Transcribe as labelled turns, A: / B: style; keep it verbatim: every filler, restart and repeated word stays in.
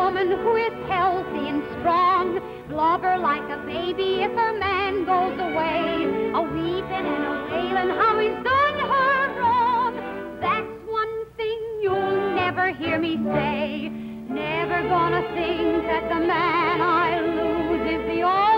A: woman who is healthy and strong. Love her like a baby if her man goes away. A weeping and a wailing how he's done her wrong. That's one thing you'll never hear me say. Never gonna think that the man I lose is the only